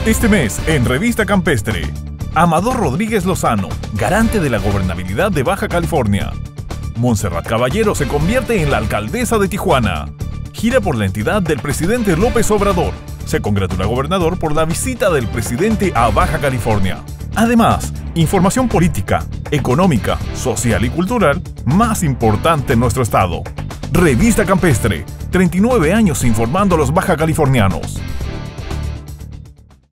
Este mes, en Revista Campestre, Amador Rodríguez Lozano, garante de la gobernabilidad de Baja California. Montserrat Caballero se convierte en la alcaldesa de Tijuana. Gira por la entidad del presidente López Obrador. Se congratula gobernador por la visita del presidente a Baja California. Además, información política, económica, social y cultural más importante en nuestro estado. Revista Campestre, 39 años informando a los baja californianos.